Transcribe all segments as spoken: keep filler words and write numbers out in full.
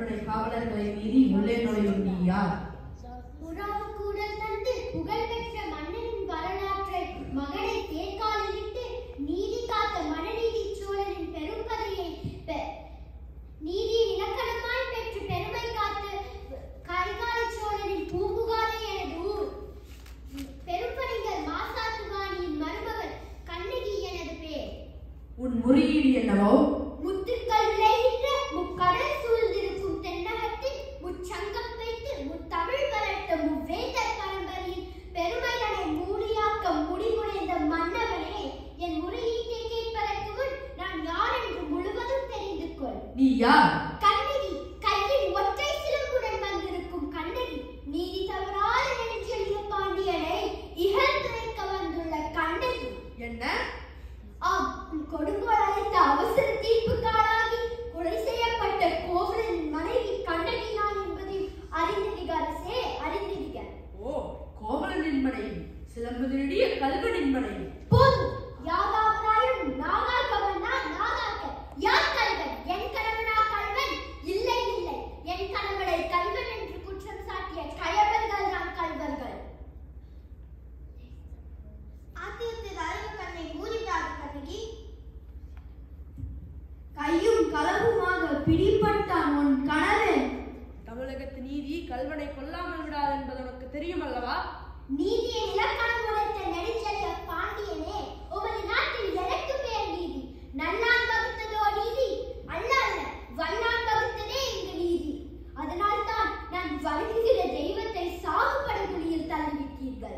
அரண்மனை காவலர்களை மீறி உள்ளே நுழையும் நீ யார்? உறவு கூட தந்து புகழ்பெற்ற மன்னனின் வரலாற்றை மகனை தேர்காலிலிட்டு நீதி காத்த மனநீதி சோழனின் பெரும் கதையை நீதி இலக்கணமாய் பெற்று பெருமை காத்த கரிகால சோழனின் பூம்புகாரை எனது ஊர். பெரும்பணிகள் மாசாத்துவாணியின் மருமகள் கண்ணகி எனது பேர். உன் முறையீடு என்னவோ? முத்துக்கள் விளைகின்ற முக்கடல் சூழ்ந்திருக்கும் தென்னகத்தில் முச்சங்கம் வைத்து முத்தமிழ் வளர்த்த முவ்வேந்தர் பரம்பரையின் பெருமைகளை மூடியாக்க முடிவுடைந்த மன்னவனே, என் முறையீட்டை கேட்பதற்கு முன் நான் யார் என்று முழுவதும் தெரிந்து கொள். நீ யார்? கண்ணகி, கையில் ஒற்றை சிலம்புடன் வந்திருக்கும் கண்ணகி. நீதி தவறாத நெஞ்செழிய பாண்டியனை இகழ்ந்துரைக்க வந்துள்ள கண்ணகி. என்ன? ஆம், கொடுங்கோல் அளித்த அவசர தீர்ப்புக்காராகி கொலை செய்யப்பட்ட கோவலனின் மனைவி கண்ணகி நான் என்பதை அறிந்திருக்க அரசே, அறிந்திருக்க. ஓ, கோவலனின் மனைவி, சிலம்பு திருடிய கல்வனின் மனைவி. போதும், யாகாவராயும் நாகாக்கவனா நாகாக்க. யார் கல்வன்? என் கணவனா கல்வன்? இல்லை இல்லை, என் கணவனை கல்வன் என்று குற்றம் சாட்டிய கயவர்கள் தான் கல்வர்கள். ஆத்தியத்தில் அறிவு கண்ணை மூடிவிடாது கண்ணகி. கையும் களவுமாக பிடிபட்டான் உன் கணவன். தமிழகத்து நீதி கல்வனை கொல்லாமல் விடாது என்பது உனக்கு தெரியும் அல்லவா? நீதியை இலக்கணம் உரைத்த நெடுஞ்செழிய பாண்டியனே, உமது நாட்டில் எனக்கு பேர் நீதி. நல்லான் வகுத்ததோ நீதி? அல்ல அல்ல, வல்லான் வகுத்ததே இங்கு நீதி. அதனால் தான் நான் வணங்குகிற தெய்வத்தை சாகுபடுகுழியில் தள்ளிவிட்டீர்கள்.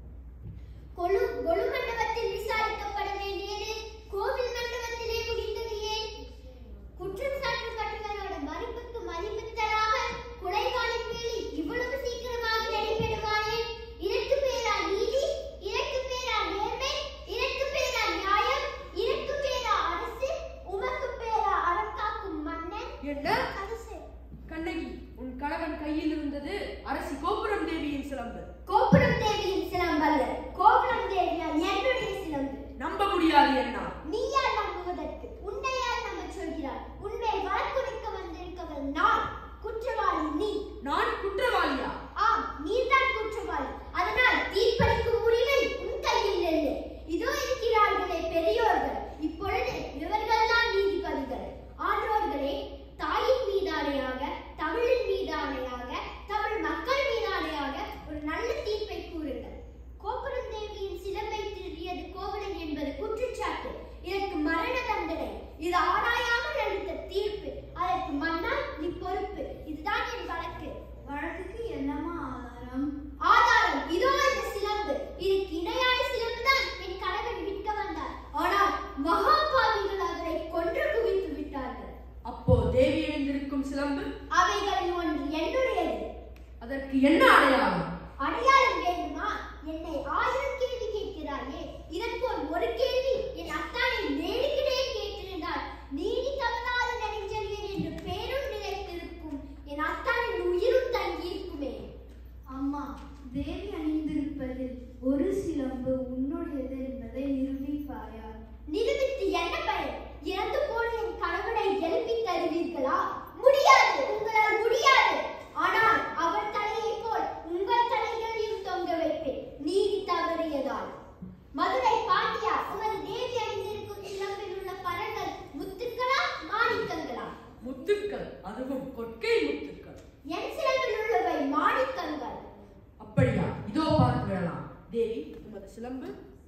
கொழு கொழு மண்டபத்தில் விசாரிக்கப்பட வேண்டியது கோவில் மண்டபத்திலே முடிந்தது ஏன்? குற்றம் சாட்டப்பட்டவரோட மறுப்புக்கு மதிப்பு தராக கொலைகாலின் வேலி இவ்வளவு சீக்கிரமாக நடைபெறுவானே? இதற்கு பேரா நீதி? இதற்கு பேரா நேர்மை? இதற்கு பேரா நியாயம்? இதற்கு பேரா அரசு? உமக்கு பேரா அறக்காக்கும் மன்னன்? என்ன? அரசே, கண்ணகி, உன் கணவன் கையில் இருந்தது அரசி கோபுரம் தேவியின் சிலம்பு. கோபுரம் தேவியின் சிலம்பல்ல, கோபுரம் தேவியால் என்னுடைய சிலம்பு. நம்ப முடியாது என்ன? நீ யார் நம்புவதற்கு? உன்னை யார் நம்ப சொல்கிறார்? உன்னை வழக்குரைக்க வந்திருக்கவள் நான். குற்றவாளி நீ. நான் குற்றவாளியா? ஆம், நீதான் குற்றவாளி. அதனால் தீர்ப்பளிக்கும் உரிமை உன் கையில் இல்லை. இதோ இருக்கிறார்களே பெரியோர்கள், இப்பொழுது இவர்கள் தான் நீதிபதிகள். ஆன்றோர்களே, தாயின் மீதானையாக, தமிழின் மீதானையாக, தமிழ் மக்கள் மீதானையாக ஒரு நல்ல தீர்ப்பை கூறுங்கள். கோபுரம் தேவியின் சிலம்பை திருடியது கோவலன் என்பது குற்றச்சாட்டு. இதற்கு மரண தண்டனை. இது ஆராயாமல் அளித்த தீர்ப்பு. அதற்கு மன்னா நீ பொறுப்பு. இதுதான் என் வழக்கு. வழக்குக்கு என்னமா ஆதாரம்? ஆதாரம் இதோ இந்த சிலம்பு. இதுக்கு இணையான சிலம்பு தான் என் கணவன் விற்க வந்தார். ஆனால் மகாபாவிகள் அவரை கொன்று குவித்து விட்டார்கள். அப்போ தேவி எழுந்திருக்கும் சிலம்பு? அவைகளில் ஒன்று என்னுடையது. அதற்கு என்ன அடையாளம்? அடையாளம் வேண்டுமா? என்னை ஆயிரம் கேள்வி கேட்கிறாயே. இதற்போல் ஒரு கேள்வி என் அத்தானை நேருக்கிட்டே கேட்டிருந்தால் நீதி தவறாத நெடுஞ்செழியன் என்று பேரும் நிலைத்திருக்கும். என் அத்தானின் உயிரும் தங்கியிருக்குமே. அம்மா, தேவி அணிந்திருப்பதில் ஒரு சிலம்பு உன்னுடையது என்பதை நிரூபிப்பாயா? நிரூபித்து என்ன பயன்? இறந்து போன என் கணவனை எழுப்பி தருவீர்களா? முடியாது, உங்களால் முடியாது. ஆனால் அவர் தலையை போல் உங்கள் தலைகளையும் தொங்க வைப்பேன், நீதி தவறியதால். மதுரை பாண்டியா, உமது தேவி அணிந்திருக்கும் சிலம்பில் உள்ள பரங்கள் முத்துக்களா மாணிக்கங்களா? முத்துக்கள், அதுவும் கொற்கை முத்துக்கள். என் சிலம்பில் உள்ளவை மாணிக்கங்கள். அப்படியா? இதோ பார்த்து விடலாம். தேவி, உமது சிலம்பு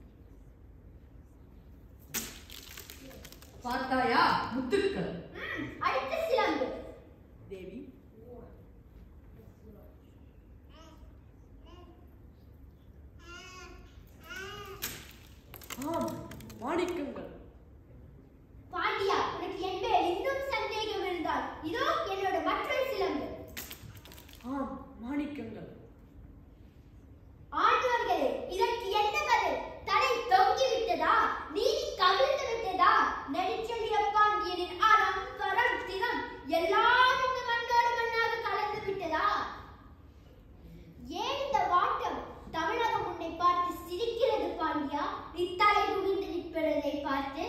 பார்த்தாயா? முத்துக்கள். அடுத்த சிலம்பு. தேவி, ஆம், மாணிக்கங்கள். பாண்டியா, உனக்கு என் மேல் இன்னும் சந்தேகம் இருந்தால் இதோ என்னோட மற்றொரு சிலம்பு. ஆம், மாணிக்கங்கள். ஆண்டவர்களே, இதற்கு என்ன பதில்? தலை தொங்கி விட்டதா? நீதி கவிழ்ந்து விட்டதா? நெடுஞ்செழிய பாண்டியனின் அறம், வரம், திறம் எல்லாம் இந்த மண்ணோடு மண்ணாக கலந்து விட்டதா? ஏன் இந்த வாட்டம்? தமிழகம் உன்னை பார்த்து சிரிக்கிறது பாண்டியா. நீ தலை குவிந்து நிற்பதை பார்த்து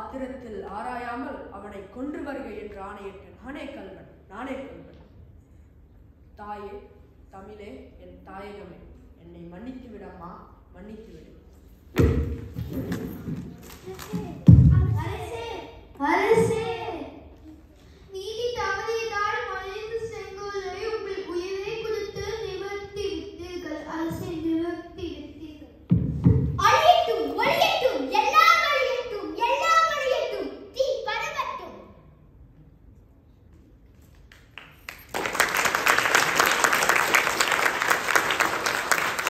ஆத்திரத்தில் ஆராயாமல் அவனை கொன்று வருக என்று ஆணையிட்ட நானே கல்வன், நானே கல்வன். தாயே, தமிழே, என் தாயகமே, என்னை மன்னித்து விடம்மா, மன்னித்து விடு.